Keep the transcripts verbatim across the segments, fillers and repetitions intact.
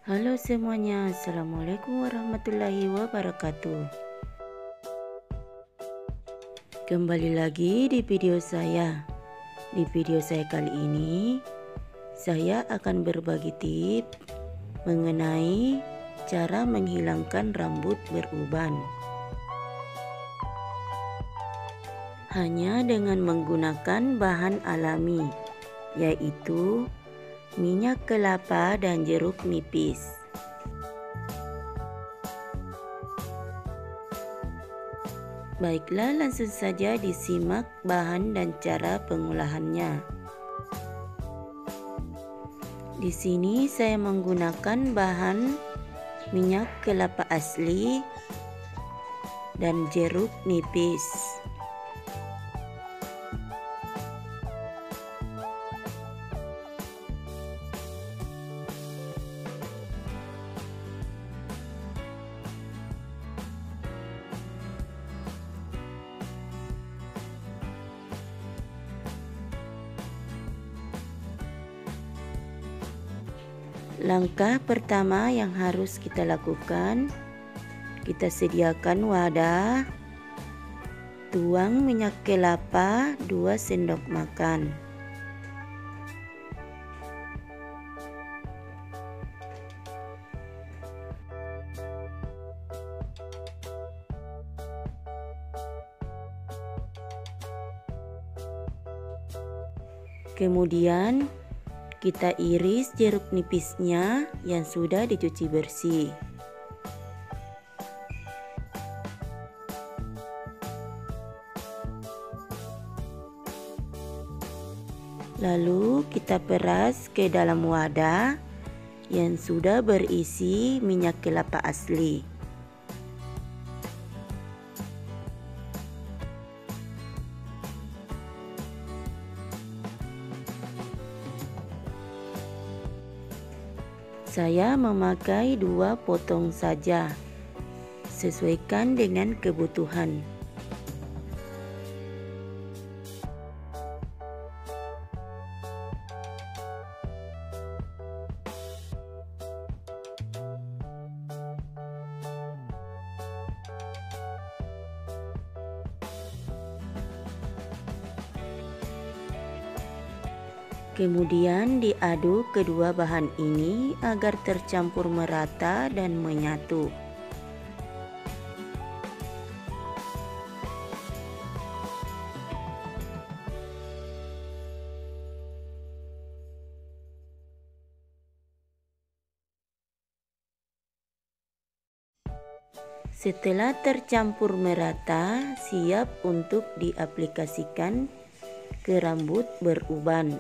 Halo semuanya, Assalamualaikum warahmatullahi wabarakatuh. Kembali lagi di video saya. Di video saya kali ini, saya akan berbagi tips mengenai cara menghilangkan rambut beruban. Hanya dengan menggunakan bahan alami, yaitu minyak kelapa dan jeruk nipis. Baiklah, langsung saja disimak bahan dan cara pengolahannya. Di sini saya menggunakan bahan minyak kelapa asli dan jeruk nipis. Langkah pertama yang harus kita lakukan, kita sediakan wadah, tuang minyak kelapa dua sendok makan. Kemudian kita iris jeruk nipisnya yang sudah dicuci bersih. Lalu kita peras ke dalam wadah yang sudah berisi minyak kelapa asli. Saya memakai dua potong saja, sesuaikan dengan kebutuhan. Kemudian diaduk kedua bahan ini agar tercampur merata dan menyatu. Setelah tercampur merata, siap untuk diaplikasikan ke rambut beruban.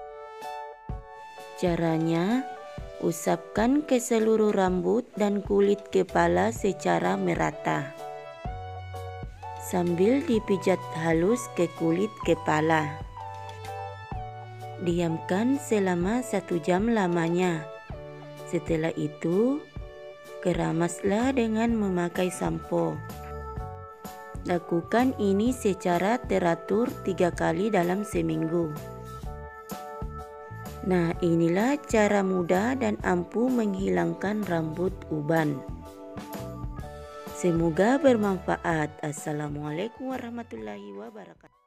Caranya, usapkan ke seluruh rambut dan kulit kepala secara merata, sambil dipijat halus ke kulit kepala. Diamkan selama satu jam lamanya. Setelah itu, keramaslah dengan memakai sampo. Lakukan ini secara teratur tiga kali dalam seminggu. Nah, inilah cara mudah dan ampuh menghilangkan rambut uban. Semoga bermanfaat. Assalamualaikum warahmatullahi wabarakatuh.